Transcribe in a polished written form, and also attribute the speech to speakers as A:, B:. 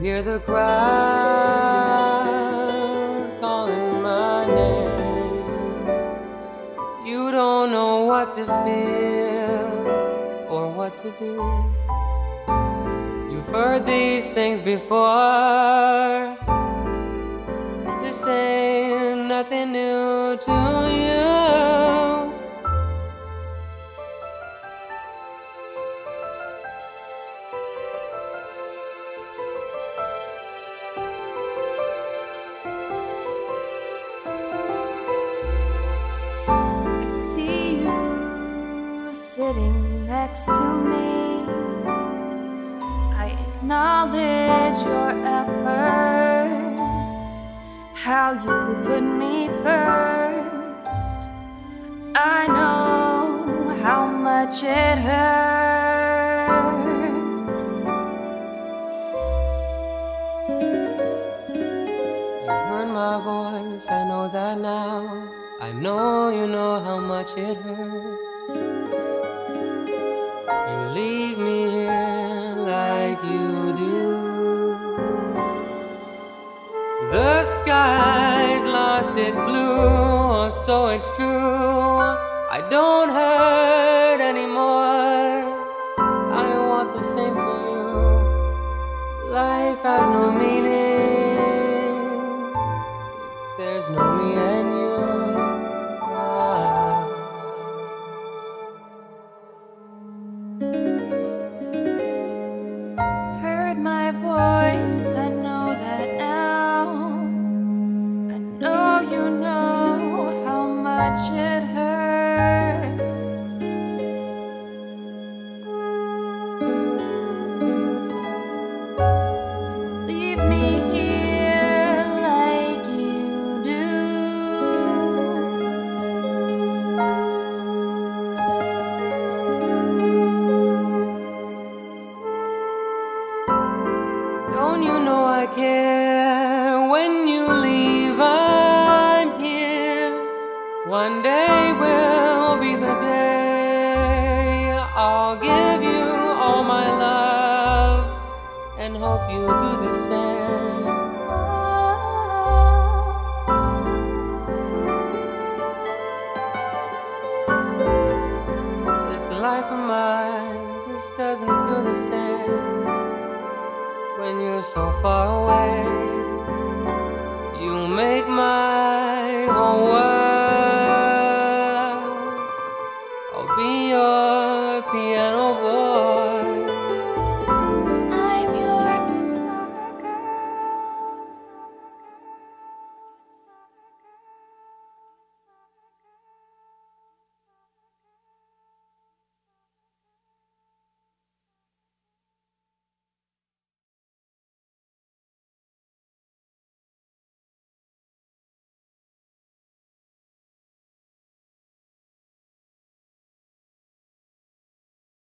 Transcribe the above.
A: hear the crowd calling my name. You don't know what to feel or what to do. You've heard these things before. This ain't nothing new to you.
B: Sitting next to me, I acknowledge your efforts, how you put me first. I know how much it hurts.
A: You've heard my voice, I know that now. I know you know how much it hurts. You leave me here like you do. The sky's lost its blue, or so it's true. I don't hurt anymore. I want the same for you. Life has no meaning if there's no me and you.
B: Heard my voice, I know that now. I know you know how much it hurts. Leave me here like you do.
A: Don't you know I care? When you leave, I'm here. One day will be the day I'll give you all my love and hope you do the same. This life of mine just doesn't feel the same when you're so far away. You make my